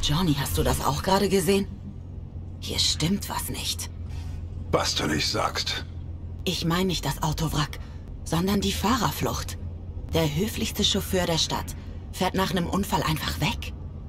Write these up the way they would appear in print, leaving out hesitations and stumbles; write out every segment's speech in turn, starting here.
Johnny, hast du das auch gerade gesehen? Hier stimmt was nicht. Was du nicht sagst. Ich meine nicht das Autowrack, sondern die Fahrerflucht. Der höflichste Chauffeur der Stadt fährt nach einem Unfall einfach weg.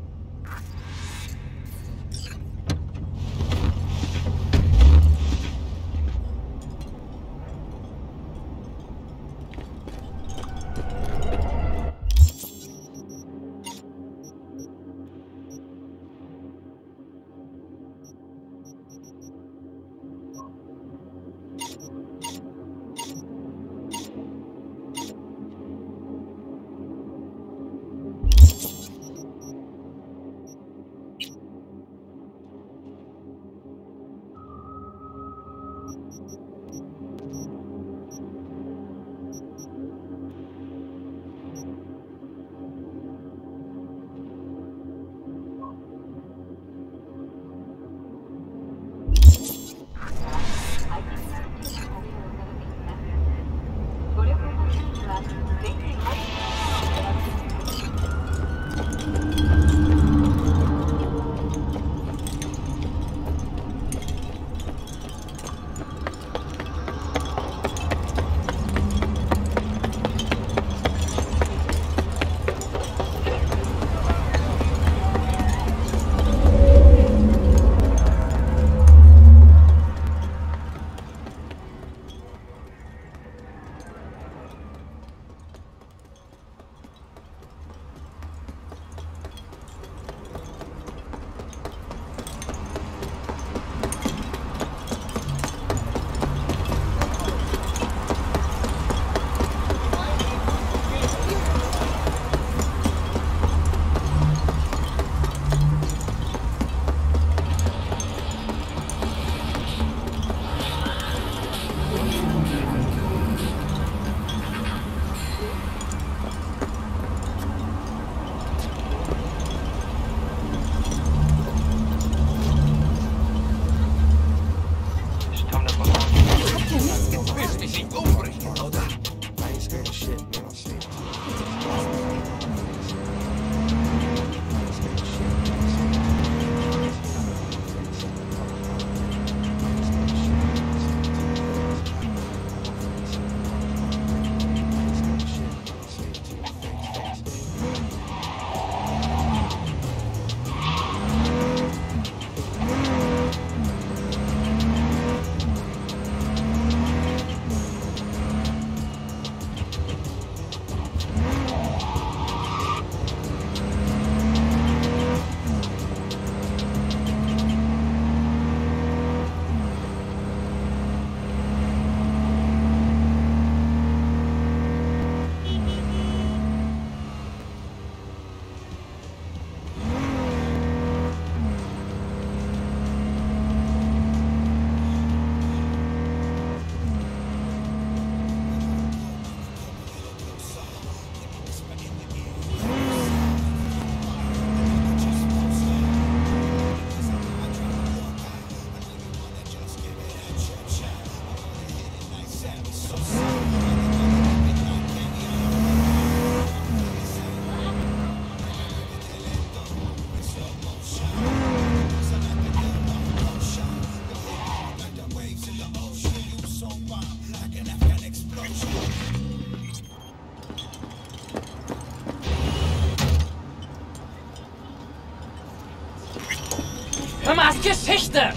Thomas Geschichte!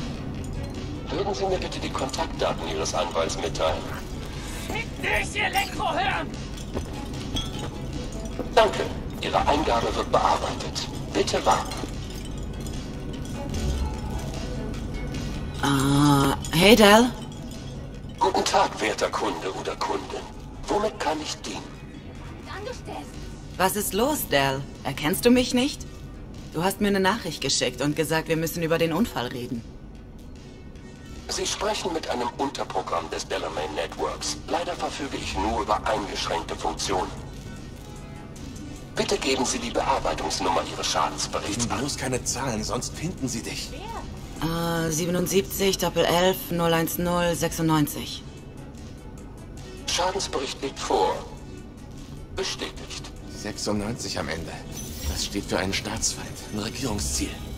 Würden Sie mir bitte die Kontaktdaten Ihres Anwalts mitteilen? Fick dich, Elektrohirn! Danke. Ihre Eingabe wird bearbeitet. Bitte warten. Hey, Dal. Guten Tag, werter Kunde oder Kundin. Womit kann ich dienen? Was ist los, Dal? Erkennst du mich nicht? Du hast mir eine Nachricht geschickt und gesagt, wir müssen über den Unfall reden. Sie sprechen mit einem Unterprogramm des Delamain Networks. Leider verfüge ich nur über eingeschränkte Funktionen. Bitte geben Sie die Bearbeitungsnummer Ihres Schadensberichts an. Bloß keine Zahlen, sonst finden sie dich. 77 11 010 96. Schadensbericht liegt vor. Bestätigt. 96 am Ende. Das steht für einen Staatsfeind, ein Regierungsziel.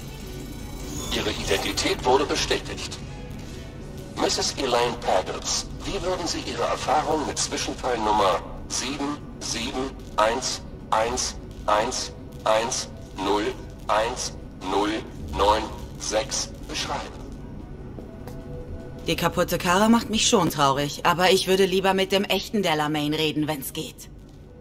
Ihre Identität wurde bestätigt. Mrs. Elaine Paddles, wie würden Sie Ihre Erfahrung mit Zwischenfall Nummer 77111101096 beschreiben? Die kaputte Karre macht mich schon traurig, aber ich würde lieber mit dem echten Delamain reden, wenn's geht.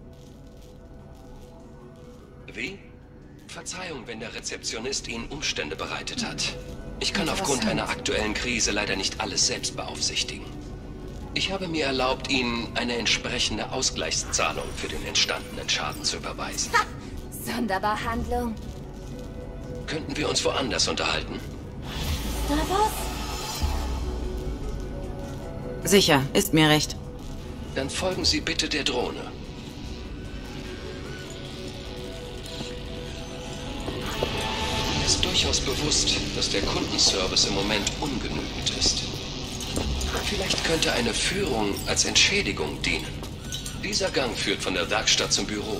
Wie? Verzeihung, wenn der Rezeptionist Ihnen Umstände bereitet hat. Ich kann aufgrund einer aktuellen Krise leider nicht alles selbst beaufsichtigen. Ich habe mir erlaubt, Ihnen eine entsprechende Ausgleichszahlung für den entstandenen Schaden zu überweisen. Ha! Sonderbehandlung. Könnten wir uns woanders unterhalten? Na was? Sicher, ist mir recht. Dann folgen Sie bitte der Drohne. Mir ist durchaus bewusst, dass der Kundenservice im Moment ungenügend ist. Vielleicht könnte eine Führung als Entschädigung dienen. Dieser Gang führt von der Werkstatt zum Büro.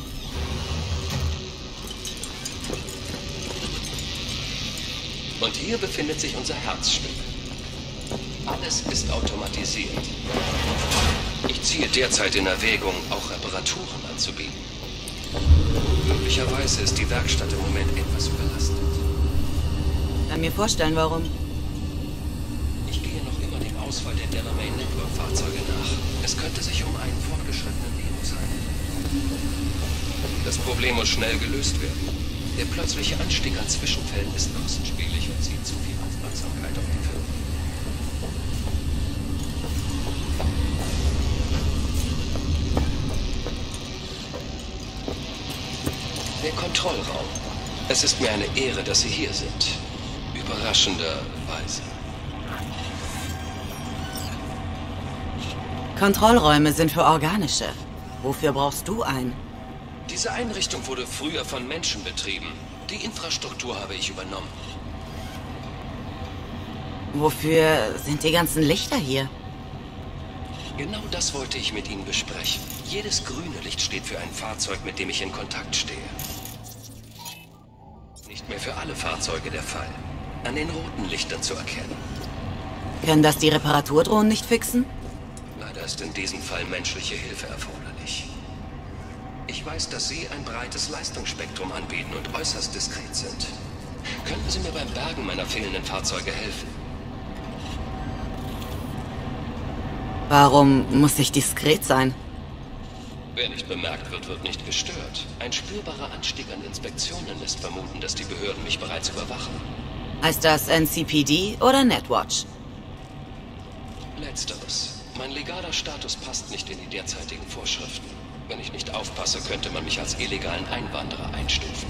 Und hier befindet sich unser Herzstück. Alles ist automatisiert. Ich ziehe derzeit in Erwägung, auch Reparaturen anzubieten. Möglicherweise ist die Werkstatt im Moment etwas überlastet. Kann mir vorstellen, warum. Ich gehe noch immer dem Ausfall der Delamain Network Fahrzeuge nach. Es könnte sich um einen fortgeschrittenen Virus handeln. Das Problem muss schnell gelöst werden. Der plötzliche Anstieg an Zwischenfällen ist kostenspielig und zieht zu viel Aufmerksamkeit auf die Firma. Der Kontrollraum. Es ist mir eine Ehre, dass Sie hier sind. Überraschenderweise. Kontrollräume sind für organische. Wofür brauchst du einen? Diese Einrichtung wurde früher von Menschen betrieben. Die Infrastruktur habe ich übernommen. Wofür sind die ganzen Lichter hier? Genau das wollte ich mit Ihnen besprechen. Jedes grüne Licht steht für ein Fahrzeug, mit dem ich in Kontakt stehe. Nicht mehr für alle Fahrzeuge der Fall. An den roten Lichtern zu erkennen. Können das die Reparaturdrohnen nicht fixen? Leider ist in diesem Fall menschliche Hilfe erforderlich. Ich weiß, dass Sie ein breites Leistungsspektrum anbieten und äußerst diskret sind. Könnten Sie mir beim Bergen meiner fehlenden Fahrzeuge helfen? Warum muss ich diskret sein? Wer nicht bemerkt wird, wird nicht gestört. Ein spürbarer Anstieg an Inspektionen lässt vermuten, dass die Behörden mich bereits überwachen. Heißt das NCPD oder Netwatch? Letzteres. Mein legaler Status passt nicht in die derzeitigen Vorschriften. Wenn ich nicht aufpasse, könnte man mich als illegalen Einwanderer einstufen.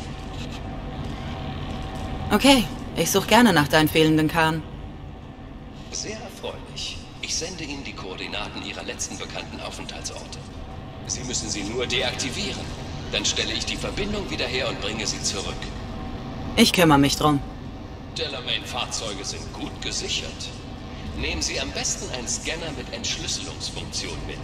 Okay, ich suche gerne nach deinen fehlenden Karren. Sehr erfreulich. Ich sende Ihnen die Koordinaten Ihrer letzten bekannten Aufenthaltsorte. Sie müssen sie nur deaktivieren. Dann stelle ich die Verbindung wieder her und bringe sie zurück. Ich kümmere mich drum. Delamain-Fahrzeuge sind gut gesichert. Nehmen Sie am besten einen Scanner mit Entschlüsselungsfunktion mit.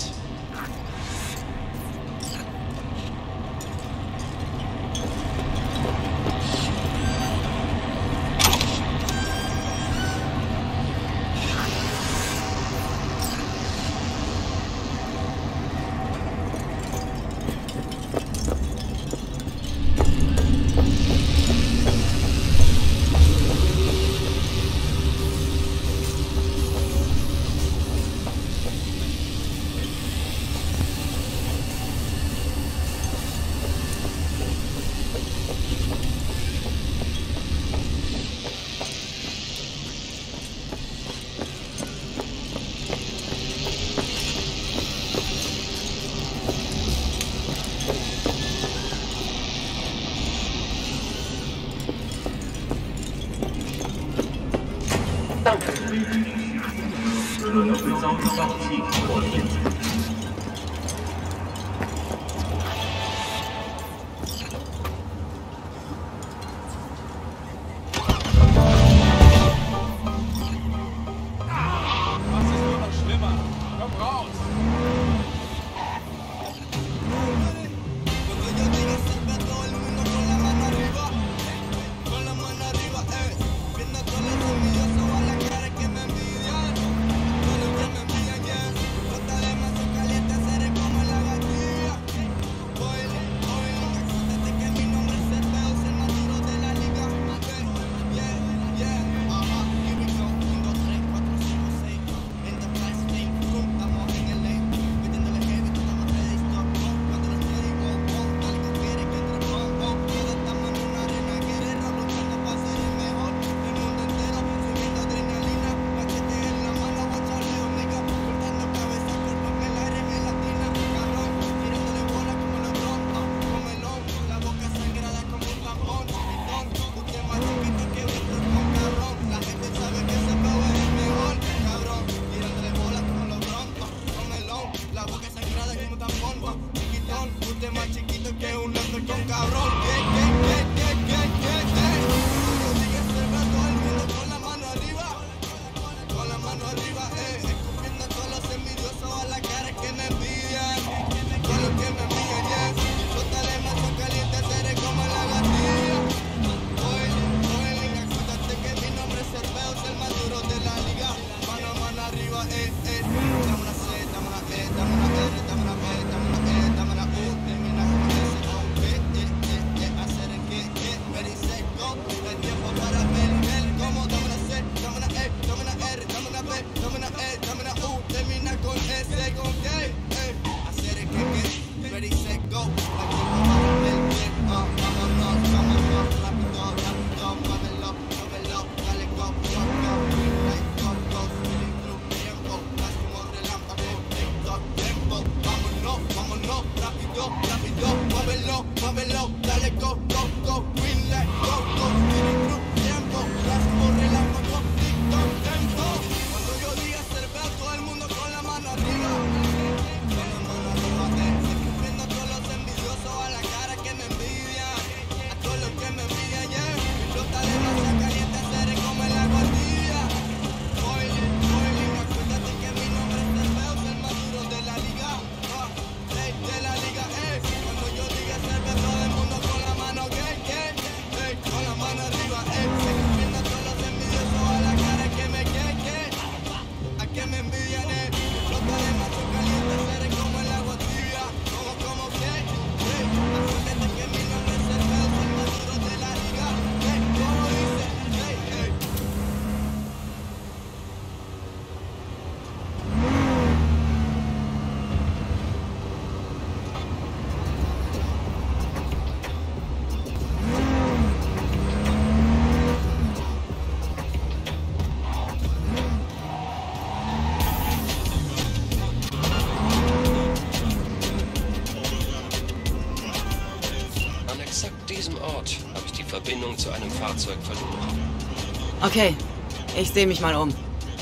Verbindung zu einem Fahrzeug verloren. Okay, ich sehe mich mal um.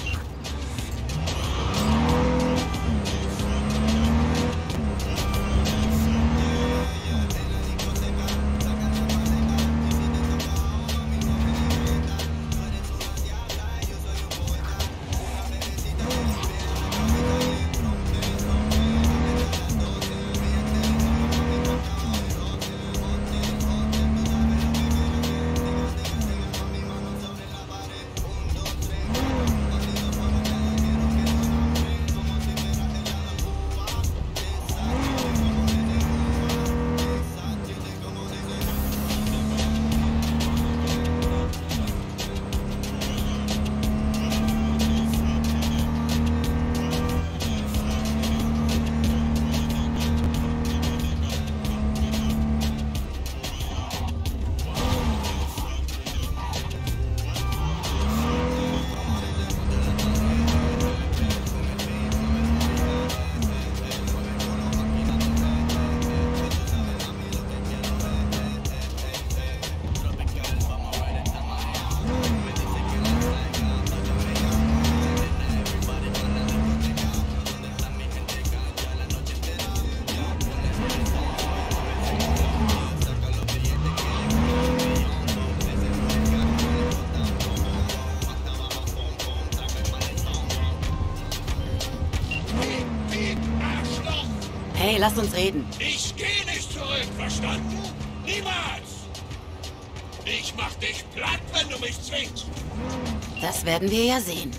Hey, lasst uns reden. Ich gehe nicht zurück, verstanden? Niemals! Ich mach dich platt, wenn du mich zwingst. Das werden wir ja sehen.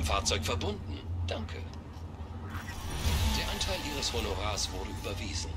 Fahrzeug verbunden. Danke. Der Anteil Ihres Honorars wurde überwiesen.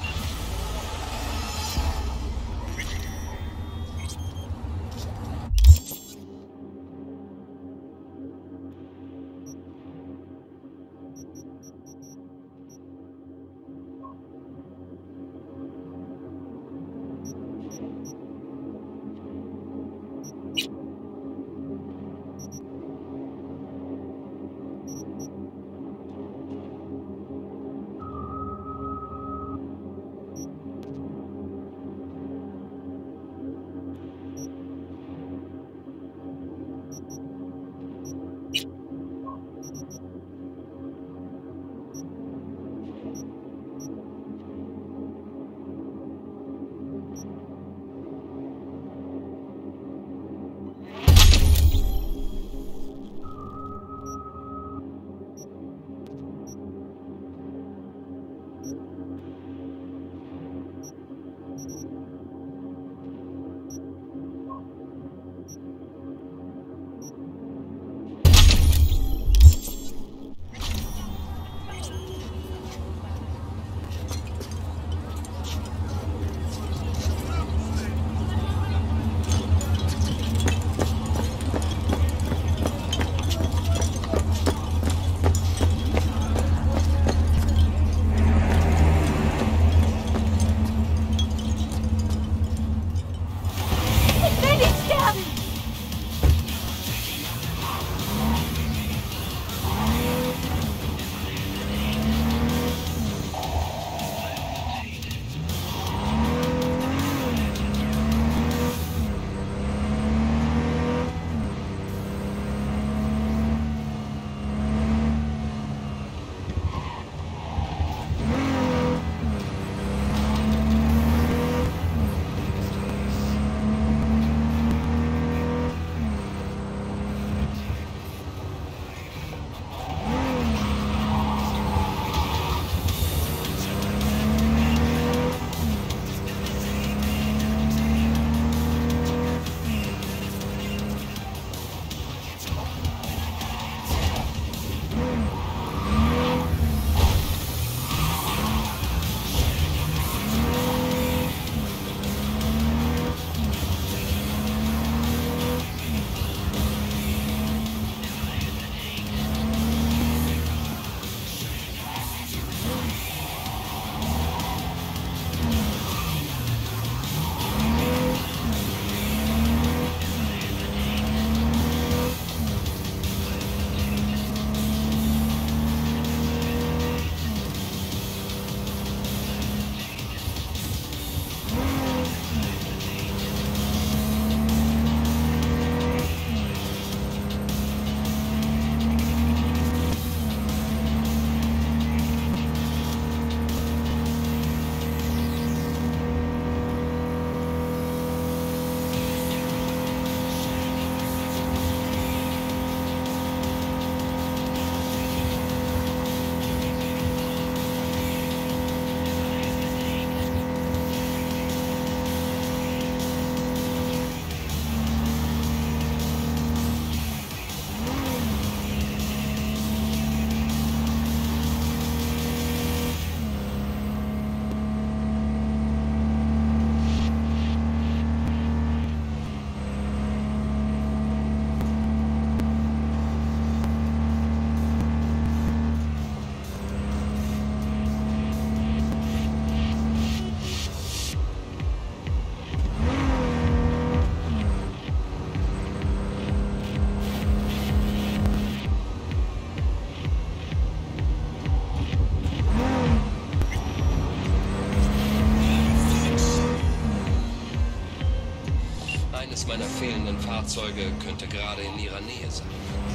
Meiner fehlenden Fahrzeuge könnte gerade in ihrer Nähe sein.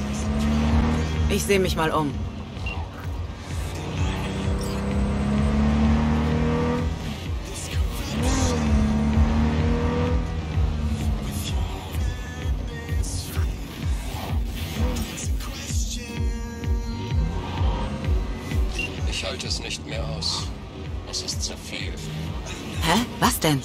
Ich sehe mich mal um. Ich halte es nicht mehr aus. Es ist zu viel. Hä? Was denn?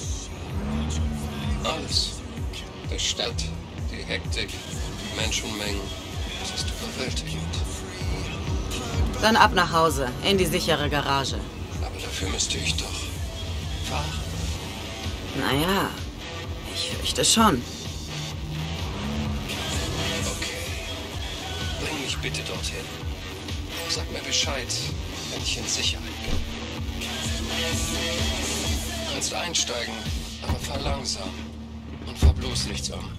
Alles. Die Stadt, die Hektik, die Menschenmengen. Es fast überwältigend. Dann ab nach Hause, in die sichere Garage. Aber dafür müsste ich doch fahren. Naja, ich fürchte schon. Okay. Bring mich bitte dorthin. Sag mir Bescheid, wenn ich in Sicherheit bin. Du kannst einsteigen, aber fahr langsam. Und fahr bloß nichts um.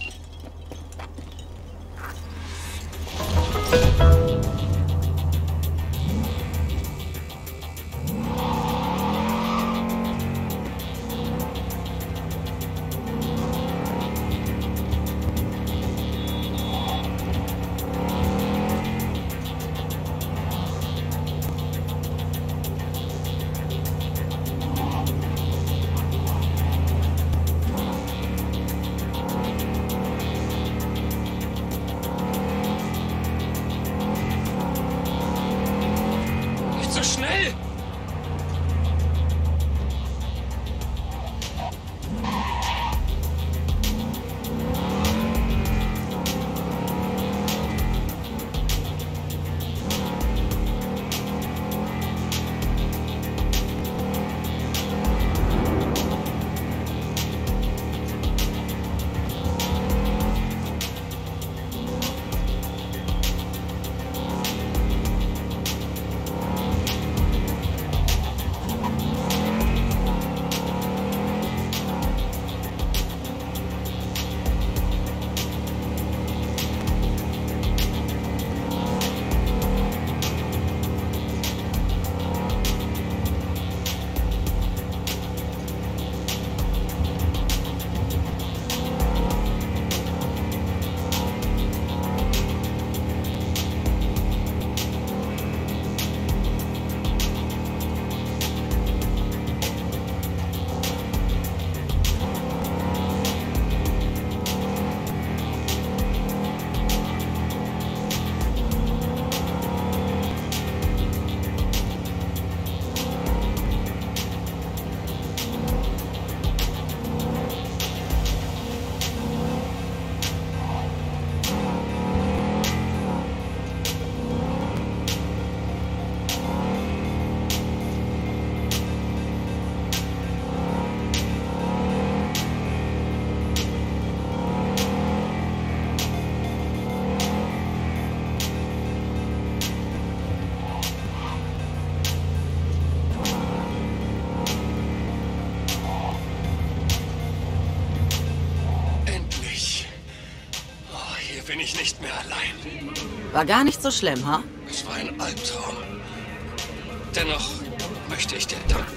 So schnell! Bin ich nicht mehr allein. War gar nicht so schlimm, ha? Es war ein Albtraum. Dennoch möchte ich dir danken.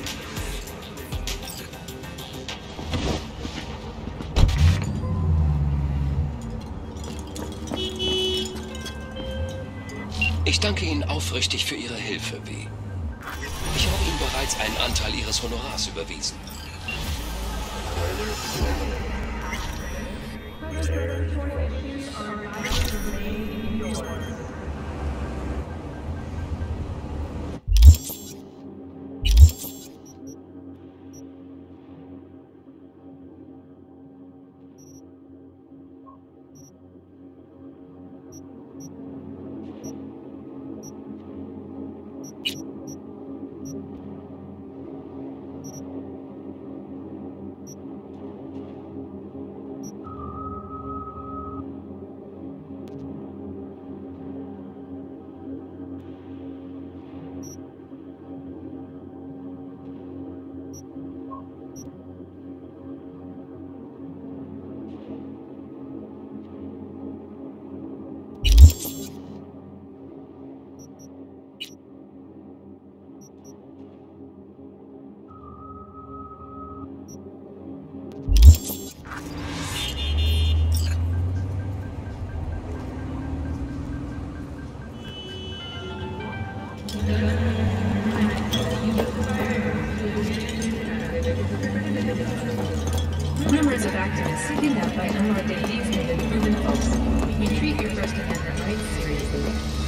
Ich danke Ihnen aufrichtig für Ihre Hilfe, W. Ich habe Ihnen bereits einen Anteil Ihres Honorars überwiesen. Numbers of activists seeking out by unlawful deeds have been proven false. We treat your First Amendment rights seriously.